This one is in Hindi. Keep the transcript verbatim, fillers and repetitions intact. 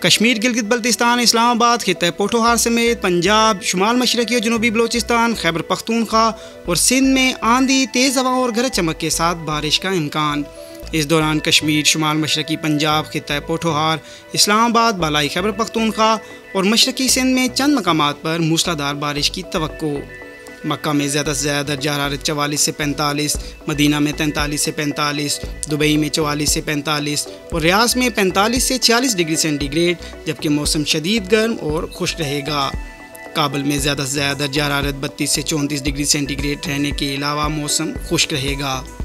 कश्मीर, गिलगित बल्तिस्तान, इस्लामाबाद, खित्ता पोठोहार समेत पंजाब, शुमाल मशरक़ी और जनूबी बलोचिस्तान, खैबर पख्तूनख्वा और सिंध में आंधी, तेज़ हवा और गरज चमक के साथ बारिश का इम्कान। इस दौरान कश्मीर, शुमाल मशरक़ी पंजाब, खित्ता पोठोहार, इस्लामाबाद, बालाई खैबर पख्तूनख्वा और मशरक़ी सिंध में चंद मकामात पर मूसलाधार बारिश की तवक्को। मक्का में ज़्यादा से ज़्यादा दर्जा हरारत चवालीस से पैंतालीस, मदीना में तैंतालीस से पैंतालीस, दुबई में चवालीस से पैंतालीस और रियाज में पैंतालीस से छियालीस डिग्री सेंटीग्रेड, जबकि मौसम शदीद गर्म और खुश रहेगा। काबुल में ज़्यादा से ज़्यादा दर्जा हरारत बत्तीस से चौंतीस डिग्री सेंटीग्रेड रहने के अलावा मौसम खुश्क रहेगा।